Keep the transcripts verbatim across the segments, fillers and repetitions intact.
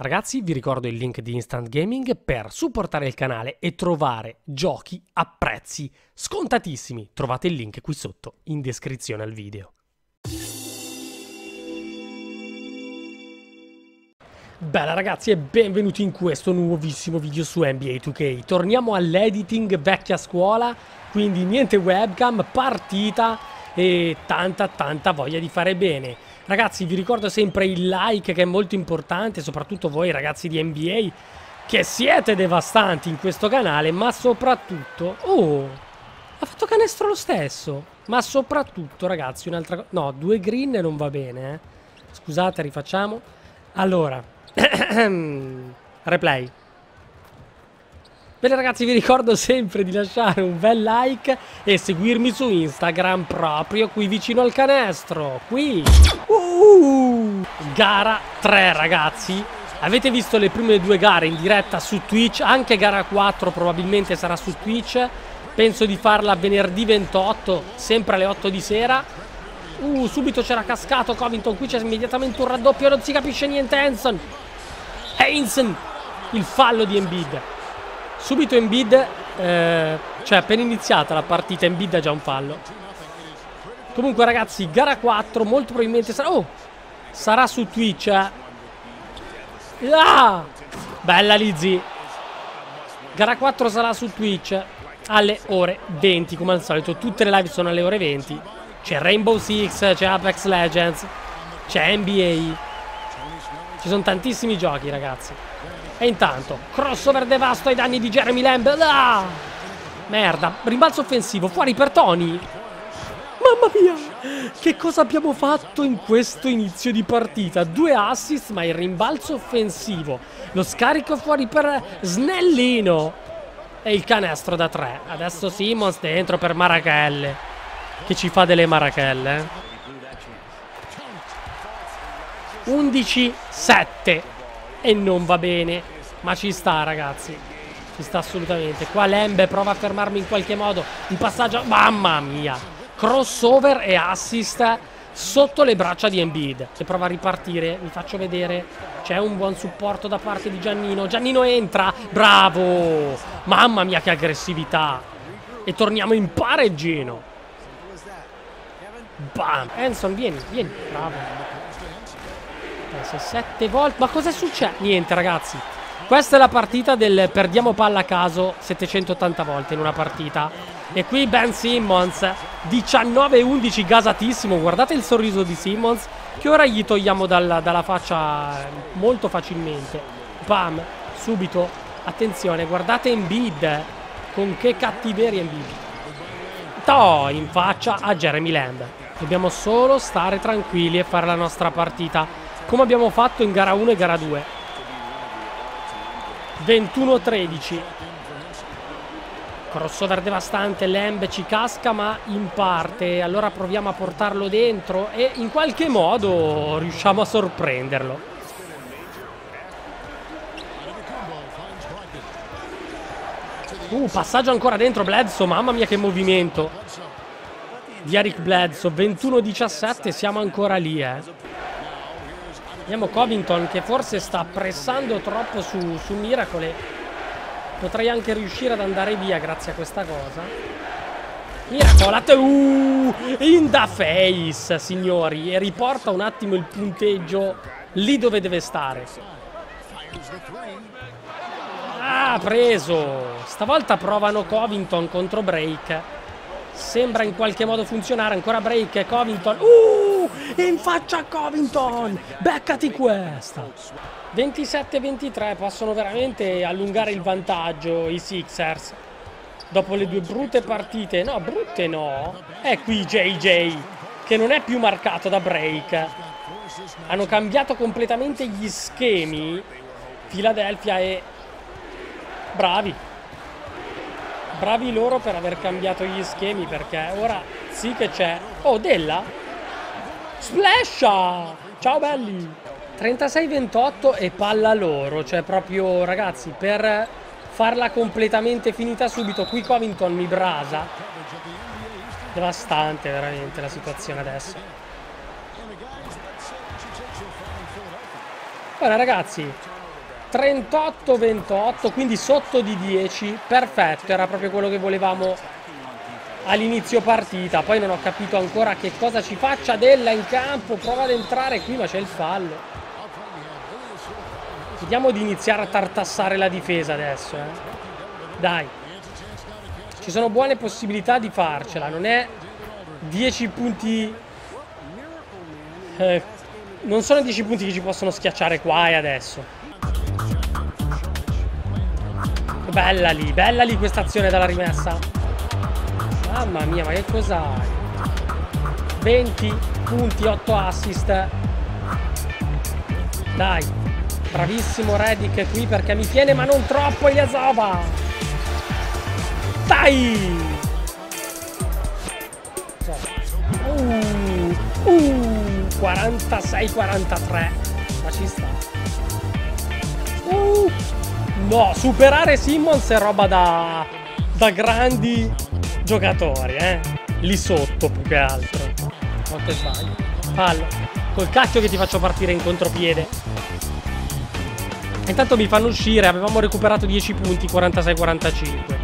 Ragazzi, vi ricordo il link di Instant Gaming per supportare il canale e trovare giochi a prezzi scontatissimi. Trovate il link qui sotto in descrizione al video. Bella ragazzi e benvenuti in questo nuovissimo video su N B A due K. Torniamo all'editing vecchia scuola, quindi niente webcam, partita e tanta tanta voglia di fare bene. Ragazzi, vi ricordo sempre il like che è molto importante, soprattutto voi ragazzi di N B A che siete devastanti in questo canale, ma soprattutto... Oh, ha fatto canestro lo stesso. Ma soprattutto ragazzi un'altra cosa... No, due green non va bene, eh. Scusate, rifacciamo. Allora, replay. Bene ragazzi, vi ricordo sempre di lasciare un bel like e seguirmi su Instagram proprio qui vicino al canestro. Qui. Uh, gara tre ragazzi. Avete visto le prime due gare in diretta su Twitch? Anche gara quattro probabilmente sarà su Twitch. Penso di farla venerdì ventotto, sempre alle otto di sera. Uh, subito c'era cascato Covington. Qui c'è immediatamente un raddoppio, non si capisce niente. Hanson. Hanson. Il fallo di Embiid. Subito Embiid, eh, cioè appena iniziata la partita Embiid ha già un fallo. Comunque ragazzi, gara quattro molto probabilmente sarà... Oh, sarà su Twitch, eh. Ah, bella Lizzy. Gara quattro sarà su Twitch alle ore venti come al solito. Tutte le live sono alle ore venti. C'è Rainbow Six, c'è Apex Legends, c'è N B A. Ci sono tantissimi giochi ragazzi. E intanto, crossover devasto ai danni di Jeremy Lamb. Ah! Merda, rimbalzo offensivo, fuori per Tony. Mamma mia, che cosa abbiamo fatto in questo inizio di partita? Due assist, ma il rimbalzo offensivo. Lo scarico fuori per Snellino. E il canestro da tre. Adesso Simmons dentro per Marachelle, che ci fa delle marachelle. eh. undici sette. E non va bene, ma ci sta ragazzi, ci sta assolutamente. Qua Lamb prova a fermarmi in qualche modo. Il passaggio, mamma mia, crossover e assist sotto le braccia di Embiid, che prova a ripartire. Vi faccio vedere, c'è un buon supporto da parte di Giannino. Giannino entra, bravo, mamma mia che aggressività. E torniamo in pareggino. Bam, Hanson vieni, vieni, bravo. Sette volte. Ma cosa succede? Niente ragazzi, questa è la partita del perdiamo palla a caso settecentottanta volte in una partita. E qui Ben Simmons diciannove undici, gasatissimo. Guardate il sorriso di Simmons, che ora gli togliamo dalla, dalla faccia molto facilmente. Bam, subito. Attenzione, guardate Embiid, con che cattiveria Embiid. To, in faccia a Jeremy Lamb. Dobbiamo solo stare tranquilli e fare la nostra partita come abbiamo fatto in gara uno e gara due. ventuno tredici. Crossover devastante, Lamb ci casca ma in parte. Allora proviamo a portarlo dentro e in qualche modo riusciamo a sorprenderlo. Uh, passaggio ancora dentro Bledsoe, mamma mia che movimento di Eric Bledsoe. ventuno diciassette, siamo ancora lì, eh. Vediamo Covington che forse sta pressando troppo su, su Miracle. Potrei anche riuscire ad andare via grazie a questa cosa. Miracle, uh, in the face, signori. E riporta un attimo il punteggio lì dove deve stare. Ah, preso. Stavolta provano Covington contro Break. Sembra in qualche modo funzionare. Ancora Break e Covington. Uh, in faccia a Covington. Beccati questa. ventisette ventitré. Possono veramente allungare il vantaggio i Sixers dopo le due brutte partite. No, brutte no. È qui J J, che non è più marcato da Break. Hanno cambiato completamente gli schemi Philadelphia e bravi. Bravi loro per aver cambiato gli schemi, perché ora sì che c'è... Oh, Della? Splasha! Ciao belli! trentasei ventotto e palla loro. Cioè proprio, ragazzi, per farla completamente finita subito. Qui Covington mi brasa. Devastante veramente la situazione adesso. Ora ragazzi, trentotto ventotto, quindi sotto di dieci. Perfetto, era proprio quello che volevamo all'inizio partita. Poi non ho capito ancora che cosa ci faccia Della in campo. Prova ad entrare qui, ma c'è il fallo. Vediamo di iniziare a tartassare la difesa adesso, eh. Dai, ci sono buone possibilità di farcela. Non è dieci punti, eh, non sono dieci punti che ci possono schiacciare qua e adesso. Bella lì, bella lì questa azione dalla rimessa. Mamma mia, ma che cos'hai? venti punti, otto assist. Dai, bravissimo Redick qui perché mi tiene, ma non troppo Ilyasova. Dai! Uh, uh, quarantasei quarantatré. Ma ci sta. Uh. No, superare Simmons è roba da, da grandi giocatori, eh. Lì sotto più che altro. Molto sbaglio. Fallo. Col cacchio che ti faccio partire in contropiede. Intanto mi fanno uscire. Avevamo recuperato dieci punti, quarantasei quarantacinque.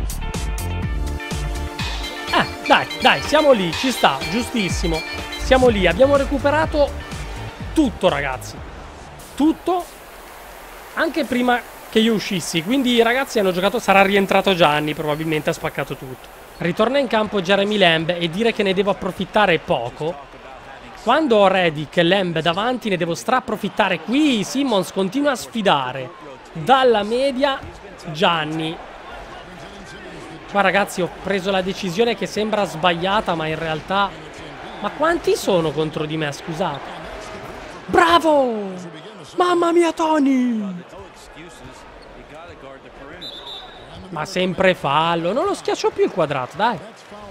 Eh, dai, dai, siamo lì. Ci sta, giustissimo. Siamo lì. Abbiamo recuperato tutto, ragazzi. Tutto. Anche prima che io uscissi, quindi i ragazzi hanno giocato. Sarà rientrato Gianni, probabilmente ha spaccato tutto. Ritorna in campo Jeremy Lamb e dire che ne devo approfittare poco. Quando ho Redick e Lamb davanti ne devo strapprofittare. Qui Simmons continua a sfidare dalla media Gianni. Qua ragazzi ho preso la decisione che sembra sbagliata, ma in realtà... Ma quanti sono contro di me, scusate? Bravo! Mamma mia Tony! Ma sempre fallo. Non lo schiaccio più il quadrato, dai.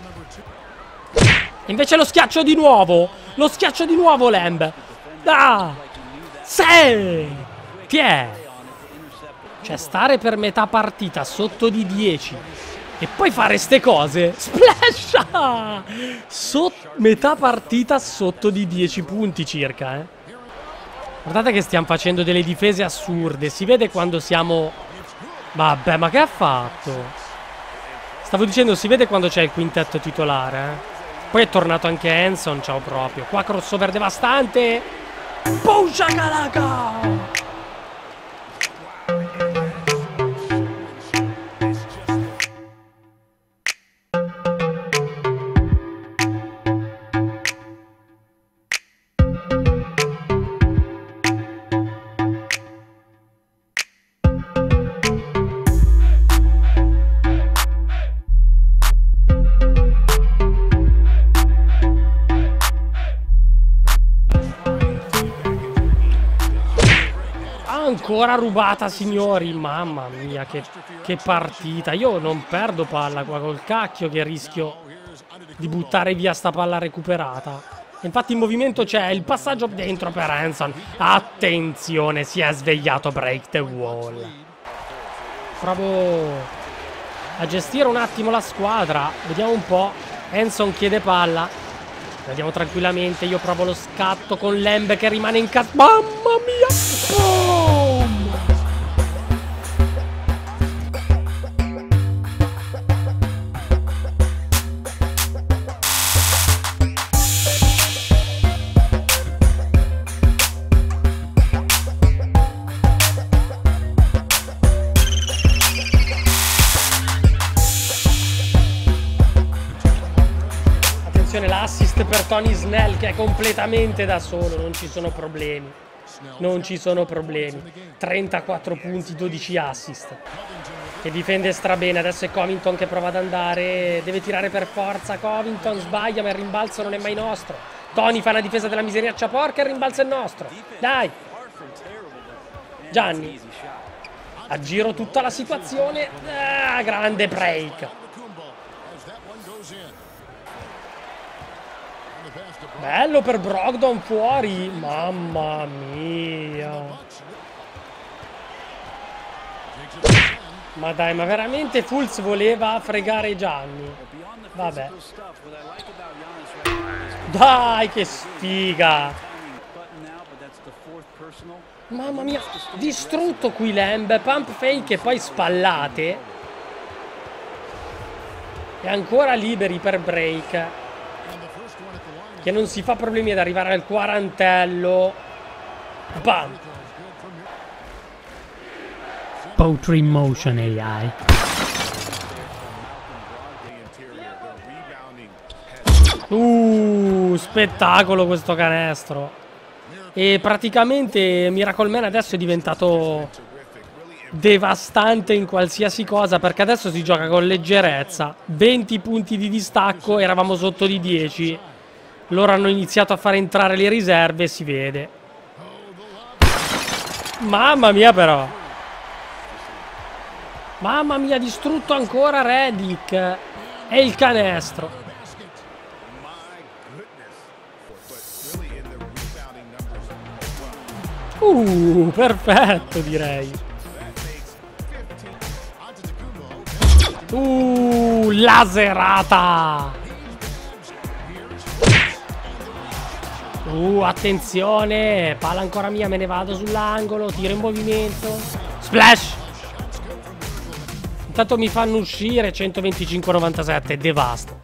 Invece lo schiaccio di nuovo. Lo schiaccio di nuovo Lamb. Da! Sei! Ti è? Cioè stare per metà partita sotto di dieci e poi fare ste cose. Splash! Sot metà partita sotto di dieci punti circa, eh. Guardate che stiamo facendo delle difese assurde. Si vede quando siamo... Vabbè, ma che ha fatto? Stavo dicendo, si vede quando c'è il quintetto titolare, eh? Poi è tornato anche Hanson, ciao proprio. Qua crossover devastante. Boom shakalaka! Ancora rubata, signori. Mamma mia, che, che partita. Io non perdo palla qua col cacchio che rischio di buttare via sta palla recuperata. Infatti in movimento c'è il passaggio dentro per Hanson. Attenzione, si è svegliato Break the Wall. Provo a gestire un attimo la squadra. Vediamo un po'. Hanson chiede palla. Vediamo tranquillamente. Io provo lo scatto con Lamb che rimane in casa. Mamma mia! Boom! L'assist per Tony Snell che è completamente da solo, non ci sono problemi, non ci sono problemi. Trentaquattro punti, dodici assist, che difende strabene. Adesso è Covington che prova ad andare, deve tirare per forza. Covington sbaglia, ma il rimbalzo non è mai nostro. Tony fa una difesa della miseriaccia porca e il rimbalzo è nostro. Dai Gianni, aggiro tutta la situazione. Ah, grande break. Bello per Brogdon fuori. Mamma mia. Ma dai, ma veramente Fultz voleva fregare Gianni. Vabbè. Dai, che sfiga. Mamma mia, distrutto qui Lamb, pump fake e poi spallate. E ancora liberi per break, che non si fa problemi ad arrivare al quarantello. Bam. Poetry Motion A I. Uh, spettacolo questo canestro. E praticamente Miracle Man adesso è diventato devastante in qualsiasi cosa, perché adesso si gioca con leggerezza. venti punti di distacco, eravamo sotto di dieci. Loro hanno iniziato a fare entrare le riserve e si vede. Mamma mia però. Mamma mia, distrutto ancora Redick. E il canestro. Uh, perfetto direi. Uh, laserata. Uh, attenzione. Palla ancora mia, me ne vado sull'angolo. Tiro in movimento. Splash. Intanto mi fanno uscire. centoventicinque a novantasette. Devasto.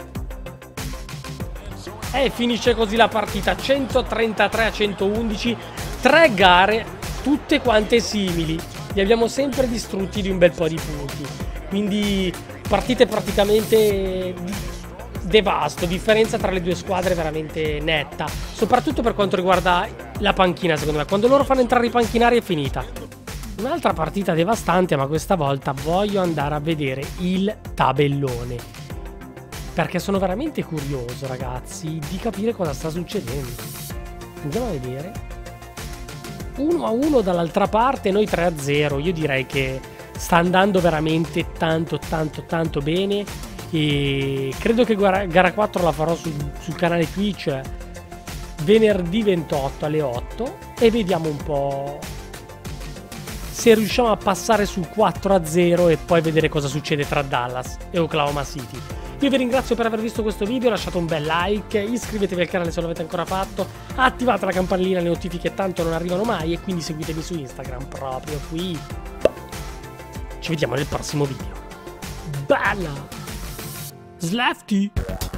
E finisce così la partita. centotrentatré a centoundici. Tre gare, tutte quante simili. Li abbiamo sempre distrutti di un bel po' di punti. Quindi partite praticamente devasto. Differenza tra le due squadre veramente netta. Soprattutto per quanto riguarda la panchina, secondo me. Quando loro fanno entrare i panchinari è finita. Un'altra partita devastante, ma questa volta voglio andare a vedere il tabellone. Perché sono veramente curioso, ragazzi, di capire cosa sta succedendo. Andiamo a vedere. uno a uno dall'altra parte, noi tre a zero. Io direi che sta andando veramente tanto tanto tanto bene. E credo che gara quattro la farò sul, sul canale Twitch venerdì ventotto alle otto. E vediamo un po' se riusciamo a passare sul quattro a zero e poi vedere cosa succede tra Dallas e Oklahoma City. Io vi ringrazio per aver visto questo video, lasciate un bel like, iscrivetevi al canale se non l'avete ancora fatto, attivate la campanellina, le notifiche tanto non arrivano mai, e quindi seguitemi su Instagram proprio qui. Ci vediamo nel prossimo video. Bella! Slafty!